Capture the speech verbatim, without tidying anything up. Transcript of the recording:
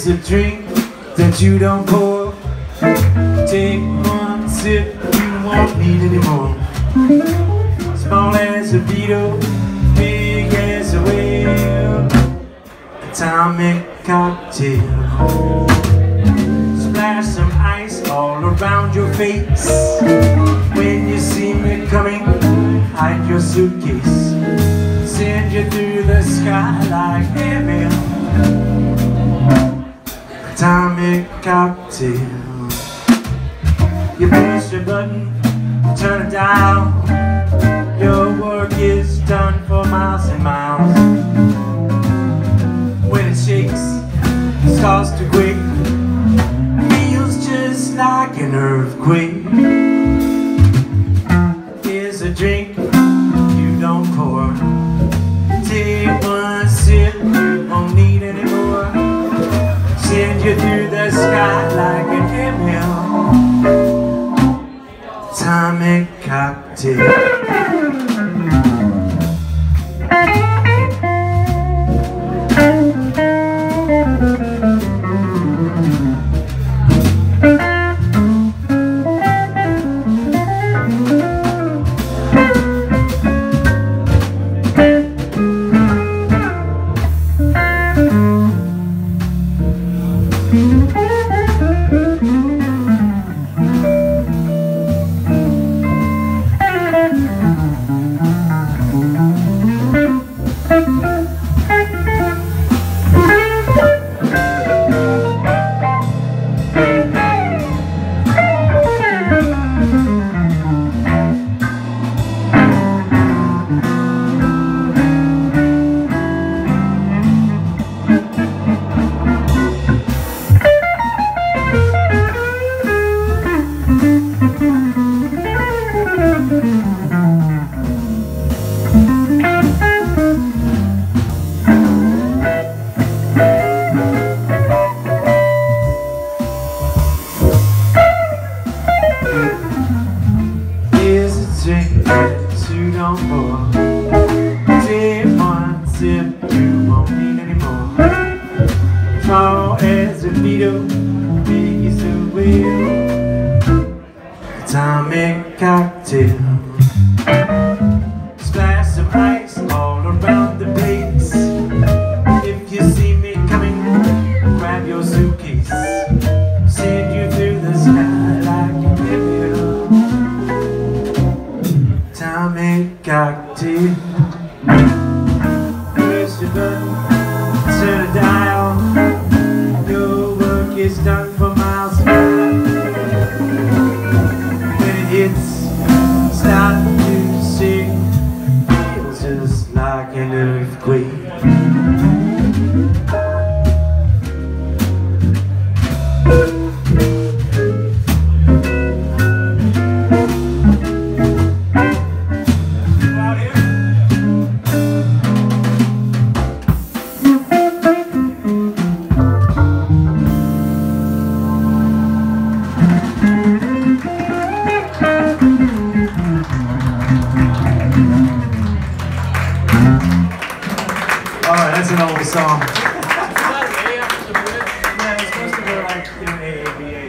a drink that you don't pour. Take one sip, you won't need any more. Small as a beetle, big as a whale. Atomic cocktail. Splash some ice all around your face. When you see me coming, hide your suitcase. Send you through the sky like airmail. Atomic cocktail. You push a button, turn a dial. Your work is done for miles and miles. When it shakes, it starts to quake. Feels just like an earthquake. Here's a drink you don't pour. Take one sip, you won't need any more. Send you through the sky like an airmail. Atomic cocktail. You don't pour. Take one sip, you won't need any more. Small as a beetle, big as a whale. Atomic cocktail. Splash some ice all around the place. If you see me coming, grab your suitcase. Send you through the sky like a airmail. Atomic cocktail. Push the button, turn a dial. Your work is done for miles and miles. When it hits, start to shake. Feels just like an earthquake. Alright, that's an old song. Yeah, it's supposed to be like, you know, A A B A.